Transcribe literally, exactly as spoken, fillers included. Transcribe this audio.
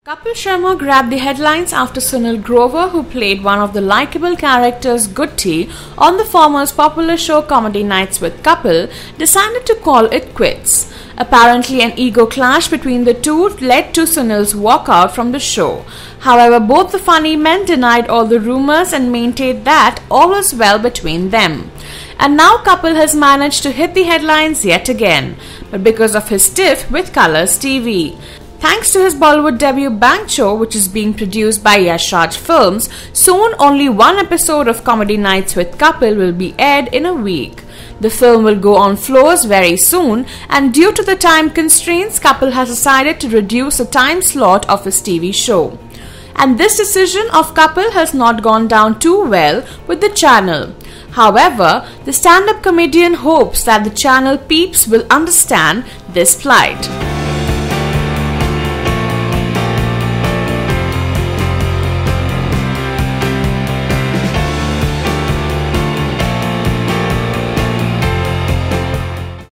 Kapil Sharma grabbed the headlines after Sunil Grover, who played one of the likable characters Gutti on the former's popular show Comedy Nights with Kapil, decided to call it quits. Apparently, an ego clash between the two led to Sunil's walkout from the show. However, both the funny men denied all the rumors and maintained that all was well between them. And now Kapil has managed to hit the headlines yet again, but because of his tiff with Colors T V. Thanks to his Bollywood debut Bangcho, which is being produced by Yash Raj Films, soon only one episode of Comedy Nights with Kapil will be aired in a week. The film will go on floors very soon, and due to the time constraints, Kapil has decided to reduce the time slot of his T V show. And this decision of Kapil has not gone down too well with the channel. However, the stand-up comedian hopes that the channel peeps will understand this plight.